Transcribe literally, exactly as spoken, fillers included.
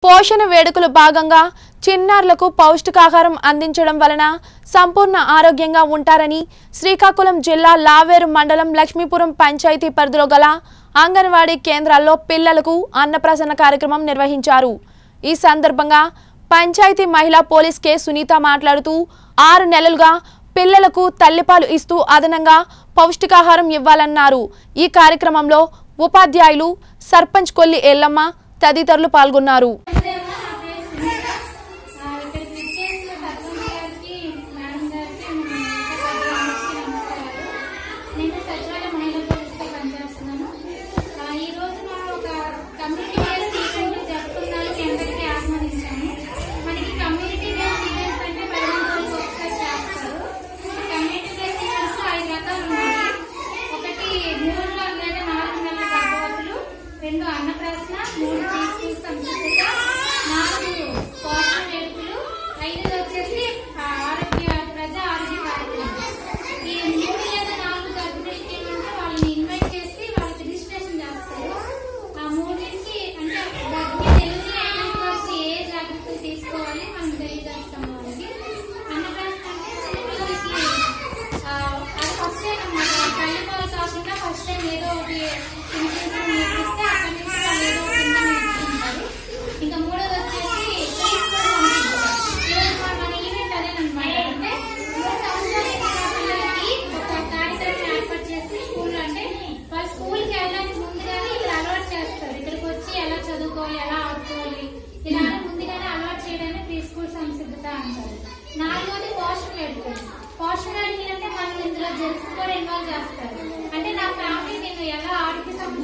పోషణ వేడుకల భాగంగా చిన్నారులకు పౌష్టికాహారం అందించడం వలన సంపూర్ణ ఆరోగ్యంగా ఉంటారని శ్రీకాకుళం జిల్లా లావేరు మండలం లక్ష్మీపురం పంచాయతీ పరిధిలో గల అంగన్వాడీ కేంద్రాల్లో పిల్లలకు అన్నప్రాసన కార్యక్రమం నిర్వహించారు। ఈ సందర్భంగా పంచాయతీ మహిళా పోలీస్ కె సునీత మాట్లాడుతూ ఆరు నెలలుగా పిల్లలకు తల్లిపాలు ఇస్తూ అదనంగా పౌష్టికాహారం ఇవ్వాలన్నారు। ఈ కార్యక్రమంలో ఉపాధ్యాయులు సర్పంచ్ కొల్లి ఎల్లమ్మ తదితరులు పాల్గొన్నారు। రెండు అన్నప్రాసన, మూడు ప్రీస్కూల్ సంసిద్ధత, నాలుగు పోషణ వేడుకలు, ఐదు వచ్చేసి ఆరోగ్య ప్రజా ఆరోగ్య కార్యక్రమం। ఈ మూడు లేదా నాలుగు గర్భిణీలకి ఏమంటే వాళ్ళని ఇన్వైట్ చేసి వాళ్ళకి రిజిస్ట్రేషన్ చేస్తారు। ఆ మూడింటికి అంటే గర్భిణీ డెలివరీ అయినంత వరకు ఏ జాగ్రత్తలు తీసుకోవాలి మనం తెలియజేస్తాం వాళ్ళకి। అన్నప్రాసన అంటే చిన్నపిల్లలకి అది ఫస్ట్ టైం అన్నమాట, తల్లిపాలు కాకుండా ఫస్ట్ టైం ఏదో ఒకటి నేర్పిస్తే అక్కడి నుంచి వాళ్ళు ఏదో కింద నేర్చుకుంటారు। ఇంకా మూడోది వచ్చేసి ఈరోజు మన ఈవెంట్ అదేనమాట, అంటే మూడు సంవత్సరాల పిల్లలకి ఒక కార్యక్రమం ఏర్పాటు చేసి స్కూల్లో అంటే వాళ్ళు స్కూల్కి వెళ్ళడానికి ముందుగానే ఇక్కడ అలవాటు చేస్తారు। ఇక్కడికి వచ్చి ఎలా చదువుకోవాలి, ఎలా ఆడుకోవాలి, ఇలా ముందుగానే అలవాటు చేయడానికి ప్రీ స్కూల్ సంసిద్ధత అంటారు। నాలుగోది పోషణ వేడుకలు। పోషణ వేడుకలు అంటే మనం ఇందులో జెంట్స్ కూడా ఇన్వాల్వ్ చేస్తారు, అంటే నా ఫ్యామిలీ నేను ఎలా ఆడికి